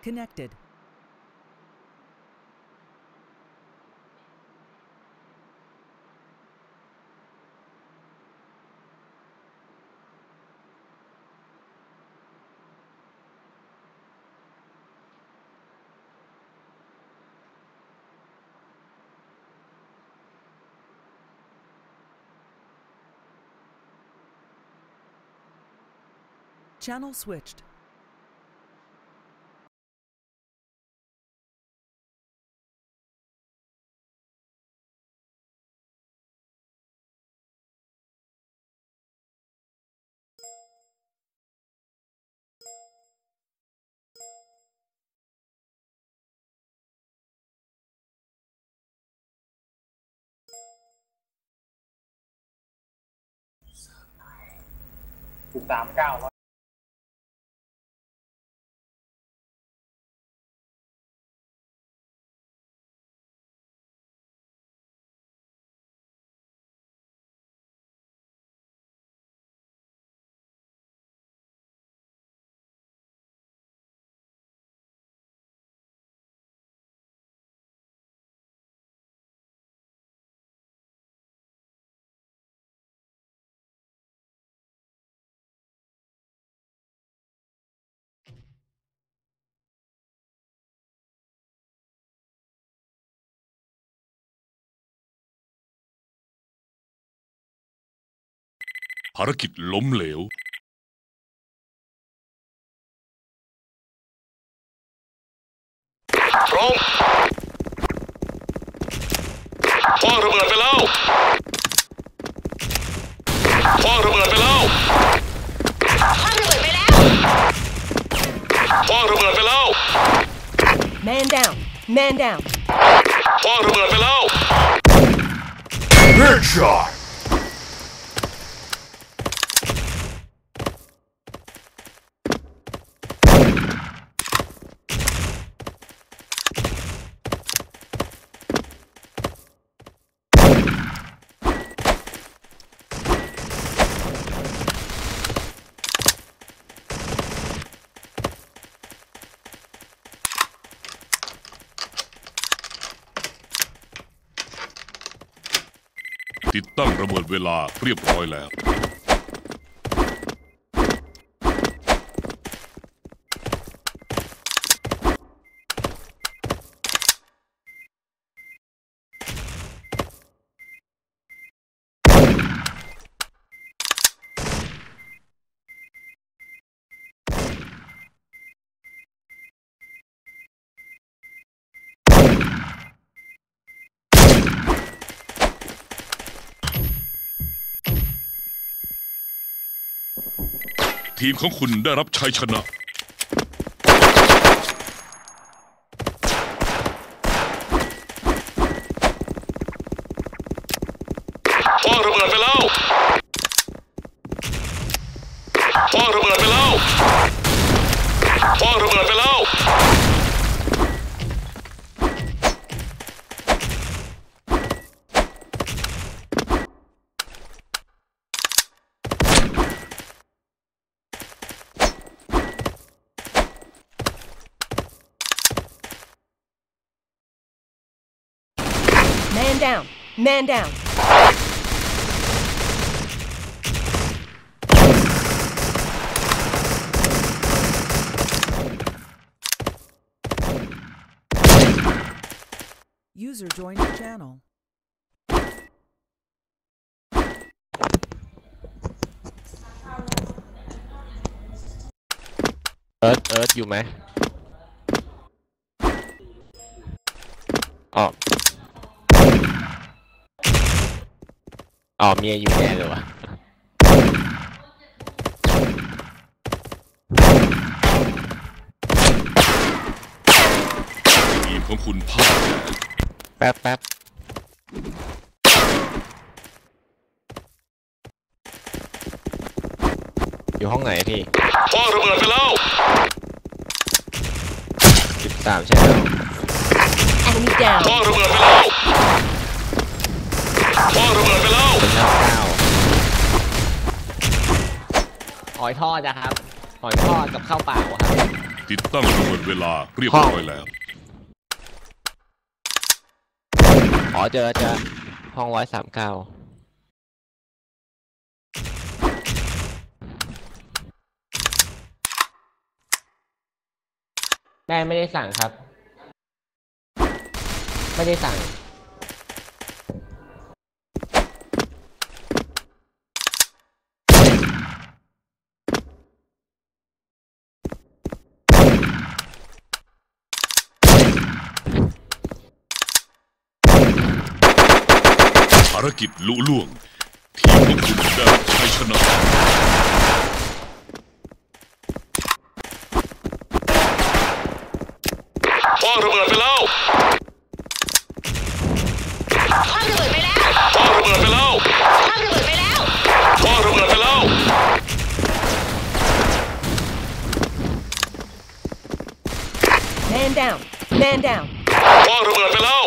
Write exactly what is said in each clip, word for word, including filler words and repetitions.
connected. Channel switched. สามเก้าร้อยภารกิจล้มเหลวพร้อมพ่อระเบิดไปแล้วพ่อระเบิดไปแล้วพ่อระเบิดไปแล้วพ่อระเบิดไปแล้ว Man down. Man down. พ่อระเบิดไปแล้ว Headshot! ติดตั้งระเบิดเวลาเรียบร้อยแล้วทีมของคุณได้รับชัยชนะพ่อระเบิดไปแล้วพ่อระเบิดไปแล้วพ่อระเบิดไปแล้ว Man down. Man down. User joined your channel. เอิร์ธเอิร์ธอยู่ไหมอ๋ออ๋อเมียอยู่แน่เลยวะทีมของคุณพ่ายแพ้แป๊บแป๊บอยู่ห้องไหนพี่พ่อระเบิดไปแล้วสิบสามใช่ไหม Enemy down. พ่อระเบิดไปแล้วพ่อระเบิดไปแล้วเป็นห้าเก้าหอยทอดนะครับหอยทอดกับข้าวเปล่าครับติดตั้งระเบิดเวลาเรียบร้อยแล้วอ๋อเจอเจอห้องร้อยสามเก้าแม่ไม่ได้สั่งครับไม่ได้สั่งภารกิจลุล่วงทีมของคุณได้ชัยชนะคว้างระเบิดไปแล้วคว้างระเบิดไปแล้วคว้างระเบิดไปแล้วคว้างระเบิดไปแล้วคว้างระเบิดไปแล้ว Man down. Man down. คว้างระเบิดไปแล้ว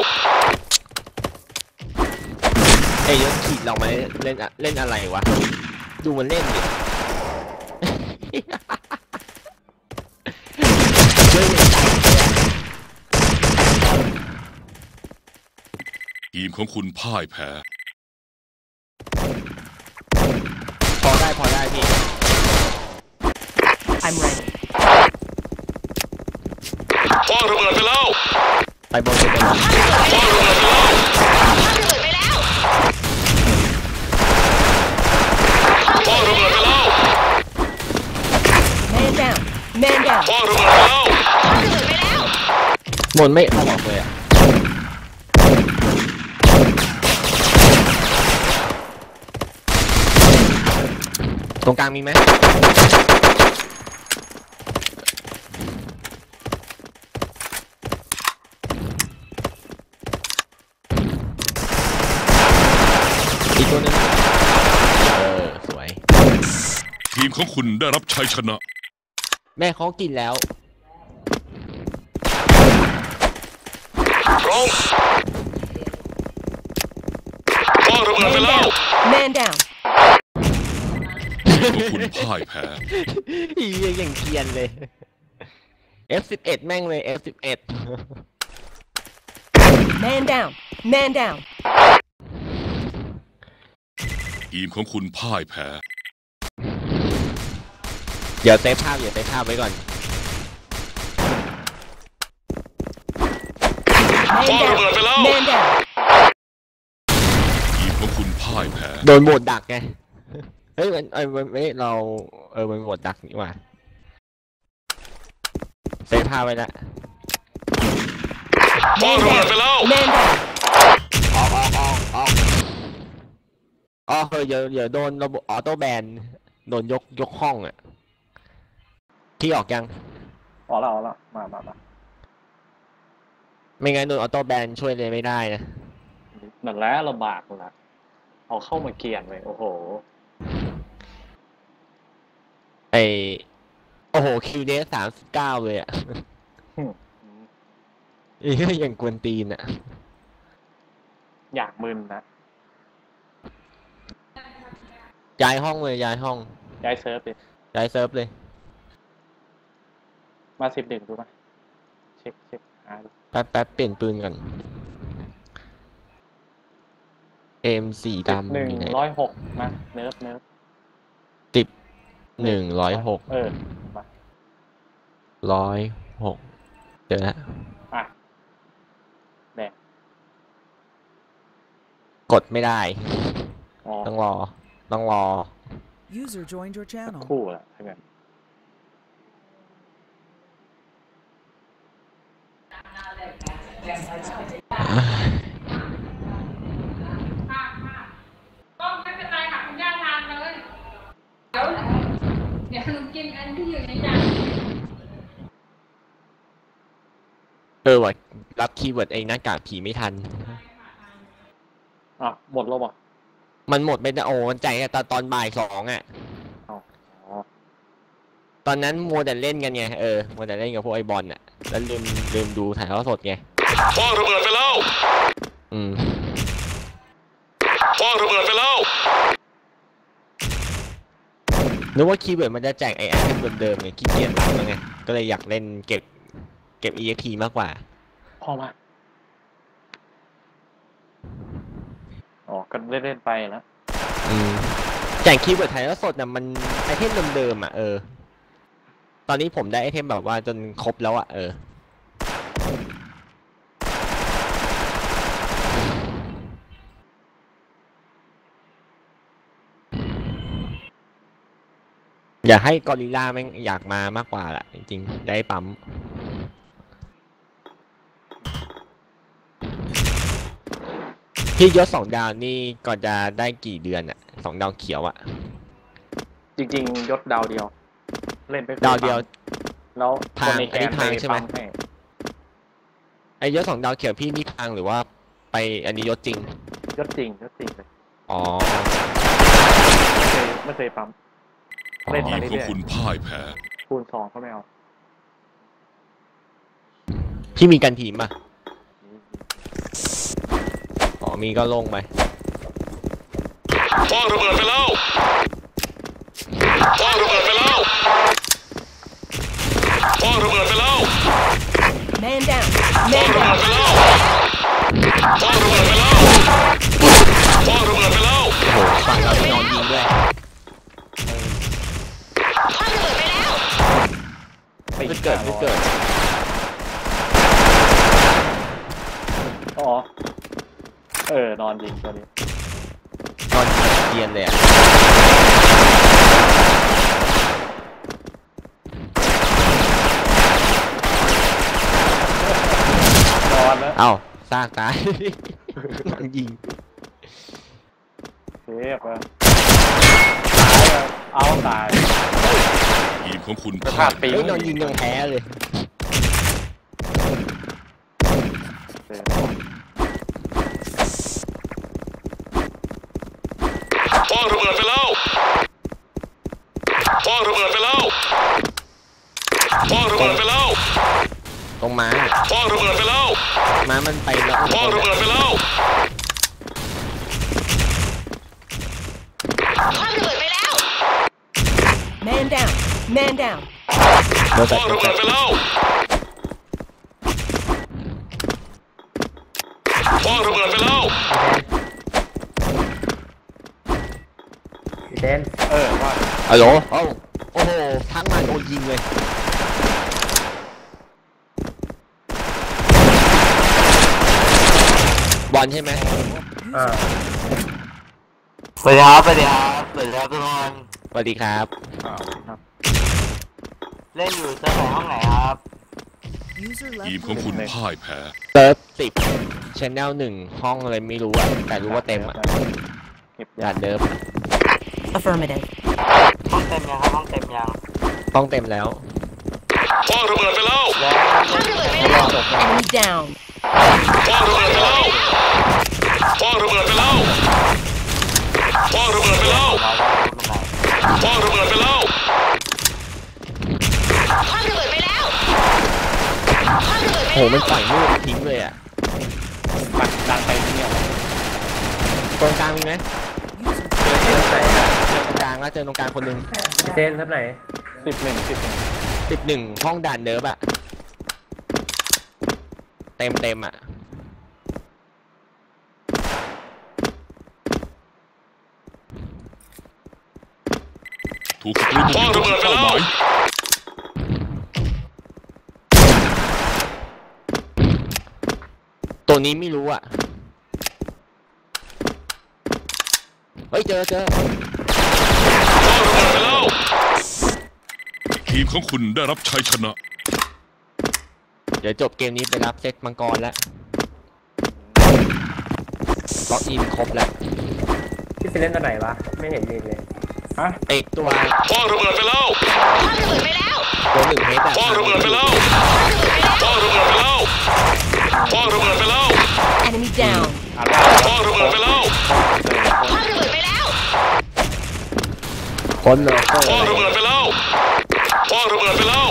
เอ้ยยศขีดเรามาเล่นเล่นอะไรวะดูมันเล่นดิทีมของคุณพ่ายแพ้พอได้พอได้พี่ I'm ready. คว้างระเบิดไปแล้วไปบนไปบนคว้างระเบิดไปแล้วคว้างระเบิดไปแล้ว Man down. Man down. คว้างระเบิดไปแล้วบนไม่เอาออกเลยอะตรงกลางมีไหมอีกตัวหนึงเออสวยทีมของคุณได้รับชัยชนะแม่เขากินแล้วพร้อมคว้างระเบิด Man ไปแล้ว down. Man down. ทีมของคุณพ่ายแพ้อีอย่างเกรียนเลย เอฟ สิบเอ็ด แม่งเลย เอฟ สิบเอ็ด Man down. Man down. ทีมของคุณพ่ายแพ้เดี๋ยวเซฟภาพเดี๋ยวเซฟภาพไว้ก่อน Man down. Man down. ทีมของคุณพ่ายแพ้โดนโหวตดักไง เฮ้ยมันเอ้ยมันไม่เราเออมันโหวตดักนี่หว่าเซฟภาพไว้ละคว้าง Man ระเบิดไป down. แล้ว Man down. ออกออกออกออกอ๋อเฮ้ยเดี๋ยวเดี๋ยวโดนระบบออโต้แบนโดนยกยกห้องอ่ะที่ออกยังออกแล้วออกแล้วมามามาไม่งั้นโดนออโต้แบนช่วยเลยไม่ได้นะนั่นแหละลำบากนะเอาเข้ามาเกียนไว้โอ้โหไอโอ้โหคิวเดสสามสิบเก้าเลยอ่ะ อีก็ยังกวนตีนอ่ะอยากมึนนะย้ายห้องเลยย้ายห้องย้ายเซิร์ฟดิย้ายเซิร์ฟเลยมาสิบหนึ่งดูไหมเช็คเช็คหาดูแป๊บแป๊บเปลี่ยนปืนก่อน เอ็ม สี่หดำนึ่งอยู่ไหนร้อยหกนะเนิร์ฟเนิร์ฟติบหนึ่งร้อยหกเออมาร้อยหกเจอแล้วอ่ะแดงกดไม่ได้อ๋อต้องรอ ต้องรอ User joined your สัก channel. คู่แหละถ้างั้นก็ไม่เป็นไรค่ะคุณย่าทานเลยเดี๋ยวเดี๋ยวหนูกินอันที่อยู่ในจานเออว่ะรับคีย์เวิร์ดเองหน้ากากผีไม่ทันอ่ะหมดแล้วป่ะมันหมดไปแต่โอ้มันใจอะตอนตอนบ่ายสองอ่ะอ๋อตอนนั้นมัวแต่เล่นกันไง เออมัวแต่เล่นกับพวกไอ้บอลน่ะ แล้วลืมลืมดูถ่ายทอดสดไงคว้างระเบิดไปแล้วอืมคว้างระเบิดไปแล้วมนึกว่าคีย์เวิร์ดมันจะแจกไอแอมเดิมๆไงขี้เกียจรับแล้วไงก็เลยอยากเล่นเก็บเก็บ อี เอ็กซ์ พี มากกว่าพอมาอ๋อก็เล่นๆไปนะอืมแจกคีย์เวิร์ดไทยแล้วสดน่ะมันไอเทมเดิมๆอ่ะเออตอนนี้ผมได้ไอเทมแบบว่าจนครบแล้วอ่ะเอออยากให้กอริลล่าแม่งอยากมามากกว่าแหละจริงๆได้ปั๊มพี่ยศสองดาวนี่ก่อนจะได้กี่เดือนอ่ะสองดาวเขียวอ่ะจริงๆยศดาวเดียว เล่นไปดาวเดียวแล้วทางคนในแกอันนี้นทางใช่ไหมปั๊ให้ไอ้ยศสองดาวเขียวพี่นี่ทางหรือว่าไปอันนี้ยศจริงยศจริงยศจริงเลยอ๋อไม่เคยไม่เคยปั๊มเล่นทีมามของเรื่อยคุณพ่ายแพ้ๆคูณสองก็ไม่เอาพี่มีกันทีมป่ะอ๋อมีก็ลงไปคว้างระเบิดไปแล้วคว้างระเบิดไปแล้วคว้างระเบิดไปแล้ว Man down. คว้าง Man ระเบิด down. ไปแล้วคว้างระเบิดไปแล้วคว้างระเบิดไปแล้วโอ้โหฝั่งเราจะนอนยิงด้วยคว้างระเบิดไปแล้วปีไม่เกิดไม่เกิดอ๋อเออนอนยิงตัวนี้นอนยิงเยียนเลยอ่ะนอนแล้วเอ้าซากตาย นอนยิงเทพอะตายอะเอาตายทีมของคุณสพ่าภาย พปีเฮ้ยนอนยิงยังแพ้เลยเออคว้างระเบิดไปแล้วคว้างระเบิดไปแล้วคว้างระเบิดไปแล้วตรงม้าคว้างระเบิดไปแล้วม้ามันไปแล้วคว้างระเบิดไปแล้วคว้างระเบิดไปแล้ว Man down. Man down. โดนคแต่ว้างระเบิดไปแล้วคว้างระเบิดไปแล้วพี่เต้นเออว่าฮัลโหลโอ้โอ้โหทั้งมาโดนยิงเลยบอลใช่ไหมอ่าสวัสดีครับสวัสดีครับสวัสดีครับทุกคนสวัสดีครับอ้าวครับเล่นอยู่ชั้นไหนห้องไหนครับ User ทีม left. ของคุณพ่ายแพ้เซิร์ฟสิบชแนลหนึ่งห้องอะไรไม่รู้อะแต่รู้ว่าเต็มอะเก็บด่านเดิม Affirmative. ห้องเต็มยังครับห้องเต็มยังห้องเต็มแล้วคว้างระเบิดไปแล้วแล้วคว้างระเบิดไปแล้ว Enemy down. คว้างระเบิดไปแล้วคว้างระเบิดไปแล้วคว้างระเบิดไปแล้วเราได้รู้เป็นไรคว้างระเบิดไปแล้วคว้างระเบิดไปแล้วคว้างระเบิดไปโหแล้วมันปล่อยลูกทิ้งเลยอะปักดันไปเนี่ยตรงกลางมีไหม User เจอเจอเจอเจอตรงกลางแล้วเจอตรงกลางคนหนึ่งพี่เต้นทับไหนสิบหนึ่งสิบหนึ่งสิบหนึ่งห้องด่านเนิร์ฟอะเต็มเต็มอะถูกศัตรูบุกเข้าเป้าหมายตัวนี้ไม่รู้อะเฮ้ยเจอเจอคว้างระเบิดไปแล้วทีมของคุณได้รับชัยชนะเดี๋ยวจบเกมนี้ไปรับเซตมังกรแล้วล็อกอินครบแล้วพี่เล่นตัวไหนวะ ไม่เห็นมีเลยฮะเอกตัวคว้างระเบิดไปแล้วคว้างระเบิดไปแล้วตัวหนึ่งเฮดอะคว้างระเบิดไปแล้วคว้างระเบิดไปแล้วคว้างระเบิดไปแล้ว enemy down. อ่านได้คว้างระเบิดไปแล้วคว้างระเบิดไปแล้วคนเหรอคว้างระเบิดไปแล้วคว้างระเบิดไปแล้ว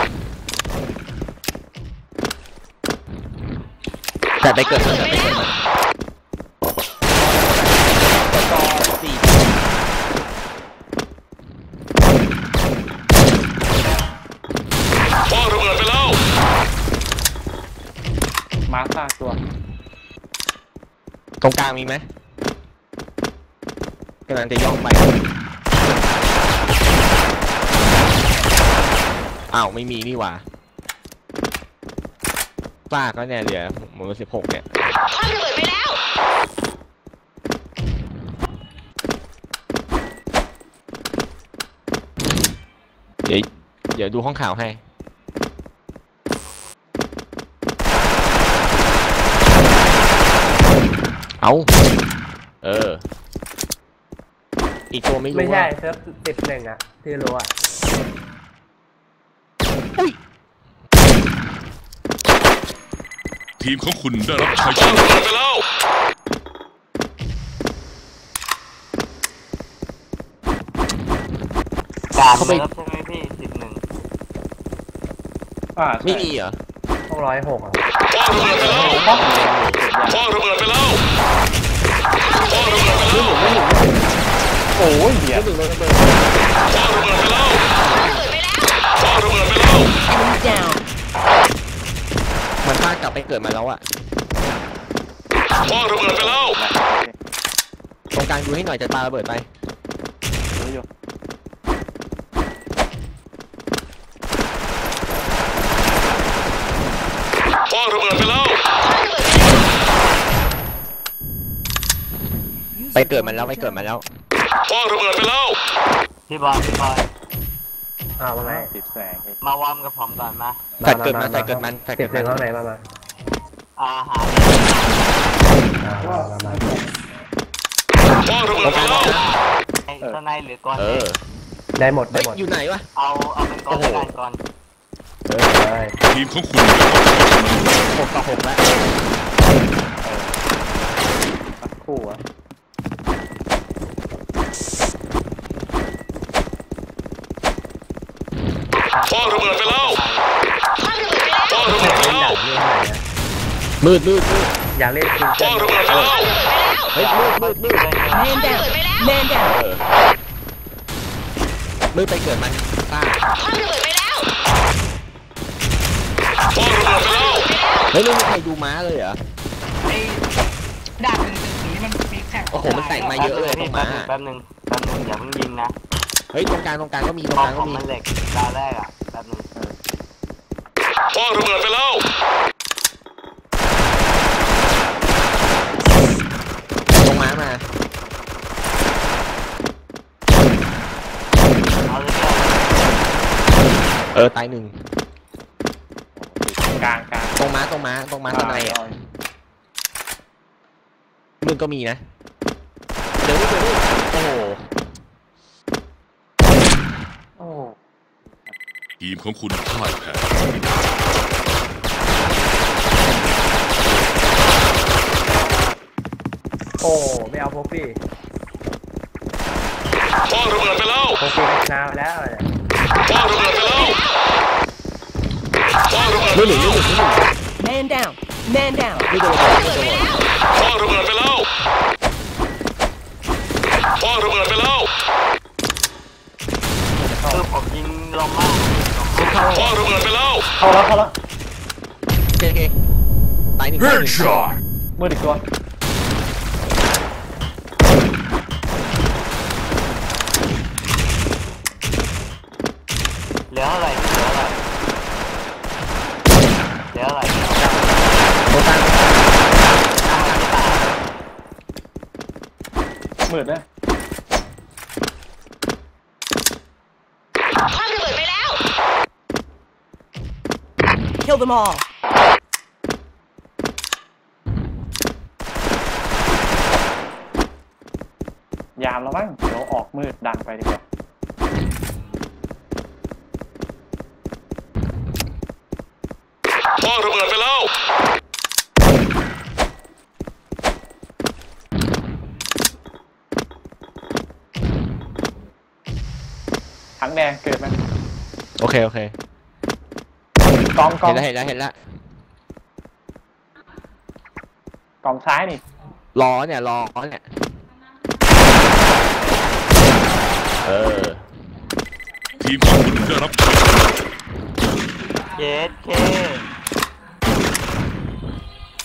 แต่ไปเกิดมันแต่ไปเกิดมันสี่มาร์คซากตัวตรงกลางมีไหมกำลังจะย่องไปอ้าวไม่มีนี่หว่าซากก็เนี่ยเหลือหมดสิบหกเนี่ยคว้างระเบิดไปแล้วเดี๋ยวเดี๋ยวดูห้องข่าวให้เอาเอออีกตัวไม่รู้ไม่ใช่ว่าเซิร์ฟติดหนึ่งอ่ะที่รู้อ่ะทีมของคุณได้รับชัยชนะไปแล้วการเลิฟใช่ไหมพี่สิบหนึ่งอ่าไม่มีเหรอต้องร้อยหกอ่ะคว้างระเบิดไปแล้วคว้างระเบิดไปแล้วคว้างระเบิดไปแล้วโอ้ยเหี้ยคว้างระเบิดไปแล้วคว้างระเบิดไปแล้ว Enemy down. มันพลาดกลับไปเกิดมาแล้วอะคว้างระเบิดไปแล้วตรงกลางดูให้หน่อยจะปาระเบิดไปรู้อยู่คว้างระเบิดไปแล้วไปเกิดมันแล้วไปเกิดมันแล้วคว้างระเบิดไปแล้วพี่บอลพี่บอลอ้าวว่าไงติดแสงอีกมาวอร์มกับผมก่อนมาใส่เกิดมันใส่เกิดมันใส่ติเกิดดหมันึ่นงข้างไหนมามาอาหารอ่ามามามาคว้างระเบิดไปแล้วสไนหรือก่อนเออได้หมดได้เฮ้ยหมดอยู่ไหนวะเอาเอาเป็นก่อนแล้วกันก่อนเออได้ทีมของคุณได้รับชัยชนะหกต่อหกแล้วสักครู่อะคว้างระเบิดไปแล้วคว้างระเบิดไปแล้วคว้างระเบิดไปเล่นแล้ด่าว เล่นไหนอะมืดมืดมืดอยากเล่นจริงคว้างระเบิดไปแล้วเฮ้ยมืดมืดมืด Man down. Man เอ down. อมืดไปเกิดมันป้าคว้างระเบิดไปแล้วคว้างระเบิดไปแล้วเฮ้ยไม่มีใครดูม้าเลยเหรอด่านหนึ่งจุดศูนย์นี่มันมีแข่งโอ้โหมันแต่งมาเยอะเลยตรงม้าแป๊บนึงแป๊บนึงอย่าเพิ่งยิงนะเฮ้ยตรงกลางตรงกลางก็มีตรงพอกลางผก็มมีมันเหล็กตาแรกอ่ะแป๊บนึงคว้างระเบิดไปแล้วตรงม้ามาเอาเลยเออตายหนึ่งกลางกลางตรงม้าตรงม้าตรงม้าตรงไหนอ่ะมึงก็มีนะเดี๋ยวนี่เดี๋ยวนี่โอ้โหโอ้ทีมของคุณพ่ายแพ้โอ้ไม่เอาพวกพี่คว้างระเบิดไปแล้วพวกพี่นักนาไปแล้วเนี่ยคว้างระเบิดไปแล้วคว้างระเบิดไปไม่หลุดแล้ไม่วหลุดไม่หลุด Man down. Man down. ไม่โดนไม่โดนคว้างระเบิดไปแล้วคว้างระเบิดไปแล้วคือผมยิงลงมากคว้างระเบิดไปแล้วเข้าแล้วเข้าแล้วโอเคโอเคตายหนึ่งตายหนึ่งมืดอีกตัวเหลือเท่าไหร่เหลือเท่าไหร่เหลือเท่าไหร่ตรงกลางมืดนะคว้างระเบิดไปแล้ว Kill them all. ยามแล้วมั้งเดี๋ยวออกมืดดันไปดีกว่าคว้างระเบิดไปแล้วถังแดงเกิดไหมโอเคโอเคกองกองเห็นแล้วเห็นแล้วเห็นแล้วกองซ้ายนี่ล้อเนี่ยล้อเนี่ยเออทีมของคุณได้รับชัยชนะเจสเค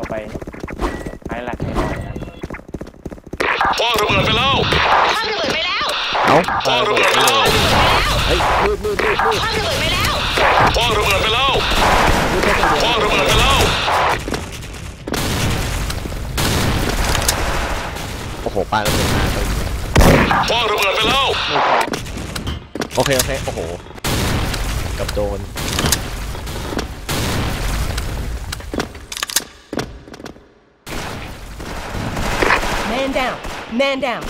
ไปไฮแลกนิดหน่อยนะพ่อระเบิดไปแล้วคว้างระเบิดไปแล้วเอ้าพ่อระเบิดไปแล้วเฮ้ยมืดมืดมืดมืดคว้างระเบิดไปแล้วพ่อระเบิดไปแล้วมืดแค่ตัวเดียวพ่อระเบิดไปแล้วโอ้โหปลาระเบิดมาตัวนี้พ่อระเบิดไปแล้วมือสองโอเคโอเคโอ้โหกับโดน Man down. Man down.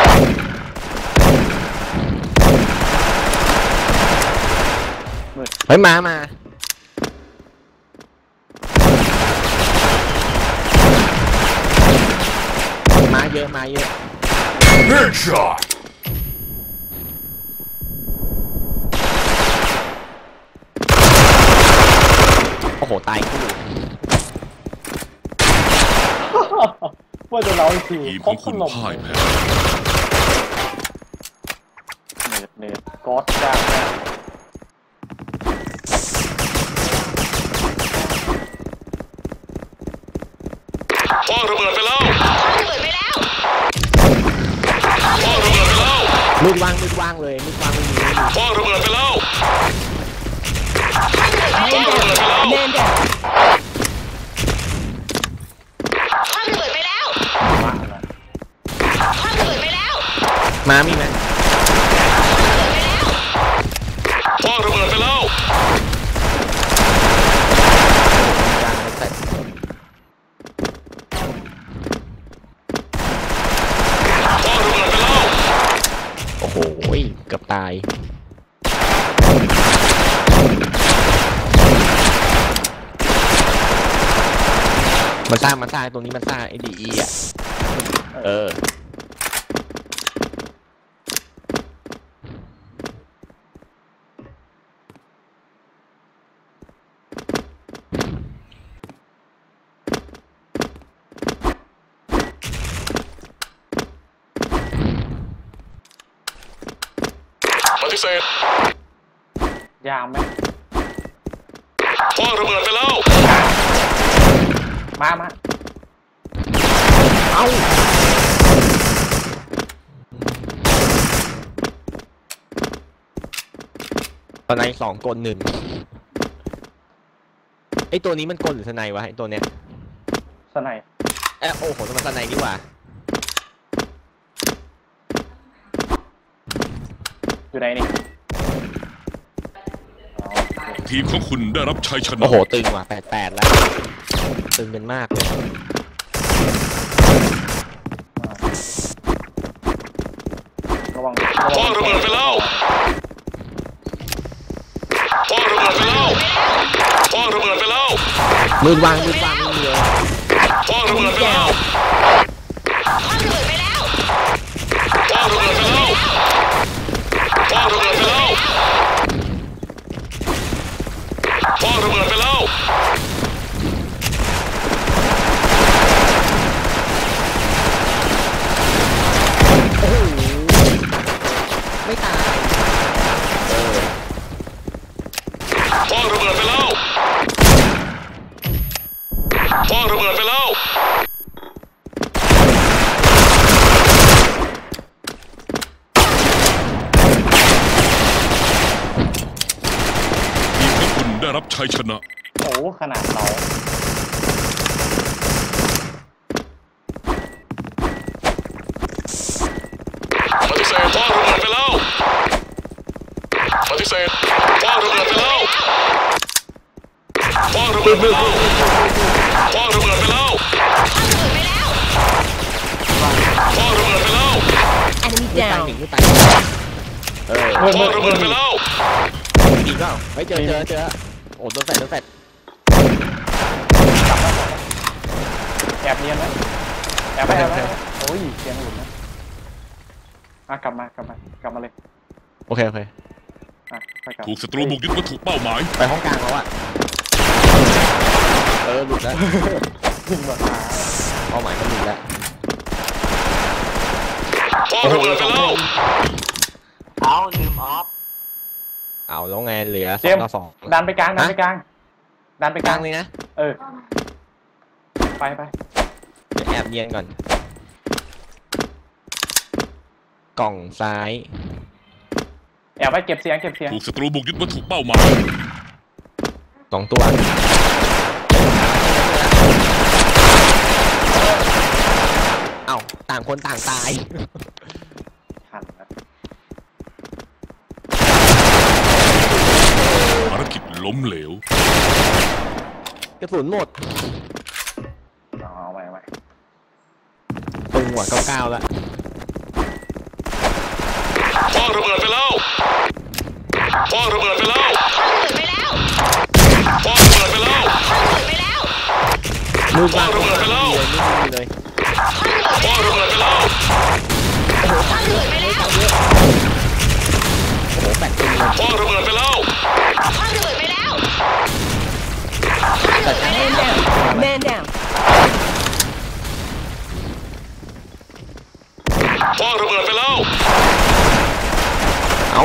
เฮ้ยมามามาเยอะมาเยอะ Headshot โอ้โหตายคู่ว่าจะเล่าอีกทีทีมของคุณพ่ายแพ้เน็ตเน็ตก๊อตจ้างแน่พ่อระเบิดไปแล้วคว้างระเบิดไปแล้วพ่อระเบิดไปแล้วมืดวางมืดวางเลยมืดวางไม่มีไม่มีพ่อระเบิดไปแล้ว Man down. Man down. คว้างระเบิดไปแล้วมาแล้วคว้างระเบิดไปแล้วมามีไหมพ่อระเบิดไปแล้วแต่พ่อระเบิดไปแล้วโอ้โหเกือบตายมันสร้างมันสร้างตรงนี้มันสร้างไอ้ดีอีอ่ะเออปฏิเสธยามไหมพ่อระเบิดไปแล้วมามาเอ้าตอนไหนสองกลหนึ่งไอตัวนี้มันกลหรือสไนวะไอตัวเนี้ยสไนป์เอ้โอ้โหมันสไนดีกว่าอยู่ไหนนี่ทีมของคุณได้รับชัยชนะโอ้โหตึงว่ะแปดแปดแล้วตึงกันมากเลยระวังพ่อระเบิดไปแล้วพ่อระเบิดไปแล้วพ่อระเบิดไปแล้วมืดวางมืดวางไม่มีเลยพ่อระเบิดไปแล้วคว้างระเบิดไปแล้วพ่อระเบิดไปแล้วพ่อระเบิดไปแล้วพ่อระเบิดไปแล้วโอ้โหไม่ตายเออพ่อระเบิดไปแล้วพ่อระเบิดไปแล้วทีมของคุณได้รับชัยชนะโอ้ขนาดเราปฏิเสธพ่อระเบิดไปแล้วปฏิเสธพ่อระเบิดไปแล้วพ่อระเบิดไปแล้วพ่อระเบิดไปแล้วพ่อระเบิดไปแล้ว Enemy ไม่ตาย down. หนึ่งไม่ตายเออพ่อระเบิดไปแล้วอีกเปล่าเฮ้ยเจอเจอเจอโอ้โดนแฟดโดนแฟดแอบเนียนไหมแอบไปแอบไปโอ้ยเสียงหลุดนะอ่ะกลับมากลับมากลับมาเลยโอเคโอเคอ่ะไปกลับถูกศัตรูบุกยึดวัตถุเป้าหมายไปห้องกลางแล้วอ่ะเออหลุดแล้วยิงแบบหาเป้าหมายก็หลุดแล้วพ่อระเบิดไปแล้วเอาลืมออฟเอาแล้วไงเหลือสเจองมส์ต่อสองดันไปกลางดันไปกลางดันไปไปกกลาลาง งเลยนะเออไปไปเดี๋ยวแอบเนียนก่อน กล่องซ้ายแอบไปเก็บเสียงเก็บเสียงถูกศัตรูบุกยึดวัตถุเป้าหมายสองตัวเอ้าต่างคนต่างตายทันนะภารกิจล้มเหลวกระสุนหมดเอาเอาไว้เอาไว้ตึงหัวเก้าเก้าแล้วคว้างระเบิดไปแล้วคว้างระเบิดไปแล้วคว้างระเบิดไปแล้วคว้างระเบิดไปแล้วคว้างระเบิดไปแล้วมือบ้างไม่มีเลยคว้างระเบิดไปแล้วคว้างระเบิดไปแล้วโอ้โหแปดตึงเลยคว้างระเบิดไปแล้วคว้างระเบิดไปแล้วคว้างระเบิดไปแล้ว Man down. คว้างระเบิดไปแล้วเอ้า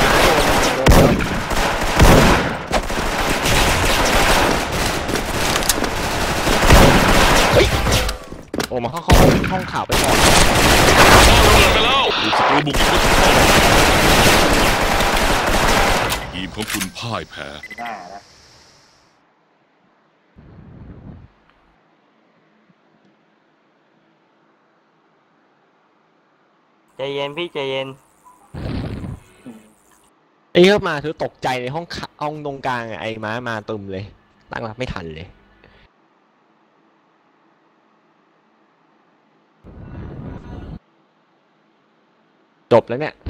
เฮ้ยโอ้มาเข้าห้องห้องข่าวไปก่อนคว้างระเบิดไปแล้วถูกศัตรูบุกยึดวัตถุเป้าหมายทีมของคุณพ่ายแพ้หน้านะใจเย็นพี่ใจเย็นไอ้เหี้ยมาถือตกใจในห้องข่าห้องตรงกลางอะไอ้ม้ามาตึมเลย ตั้งรับไม่ทันเลย จบแล้วเนี่ย